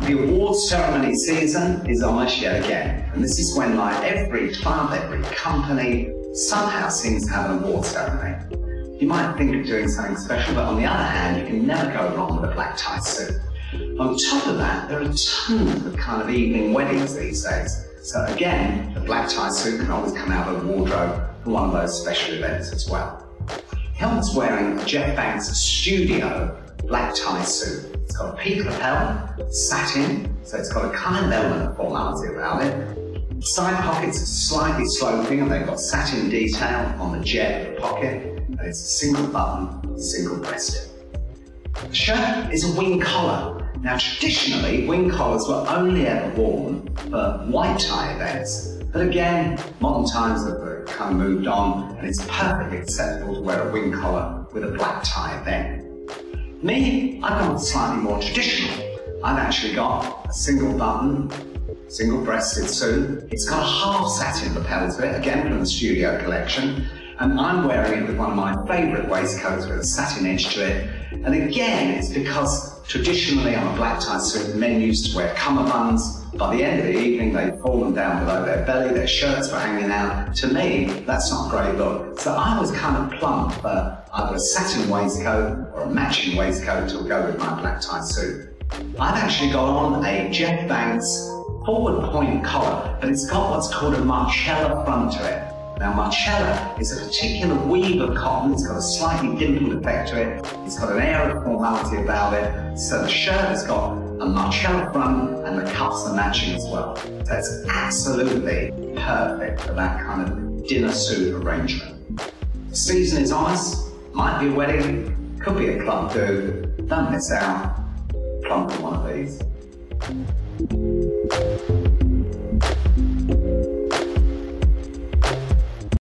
The awards ceremony season is on us yet again, and this is when, like, every club, every company somehow seems to have an award ceremony. You might think of doing something special, but on the other hand, you can never go wrong with a black tie suit. On top of that, there are tons of kind of evening weddings these days. So again, the black tie suit can always come out of the wardrobe for one of those special events as well. Helmut's wearing Jeff Banks' studio black tie suit. It's got a peak lapel, satin, so it's got a kind of element of formality about it. Side pockets are slightly sloping and they've got satin detail on the jet of the pocket, and it's a single button, single breasted. The shirt is a wing collar. Now traditionally, wing collars were only ever worn for white tie events, but again, modern times have kind of moved on and it's perfectly acceptable to wear a wing collar with a black tie event. Me, I've gone slightly more traditional. I've actually got a single button, single breasted suit. It's got a half satin lapel to it, again from the studio collection, and I'm wearing it with one of my favourite waistcoats with a satin edge to it. And again, it's because traditionally on a black tie suit, men used to wear cummerbunds. By the end of the evening, they'd fallen down below their belly, their shirts were hanging out. To me, that's not a great look. So I was kind of plump for either a satin waistcoat or a matching waistcoat to go with my black tie suit. I've actually got on a Jeff Banks forward point collar, but it's got what's called a Marcella front to it. Now, Marcella is a particular weave of cotton. It's got a slightly dimpled effect to it. It's got an air of formality about it. So the shirt has got a Marcella front and the cuffs are matching as well. So it's absolutely perfect for that kind of dinner suit arrangement. The season is on us. Might be a wedding, could be a club do. Don't miss out. Plump for one of these.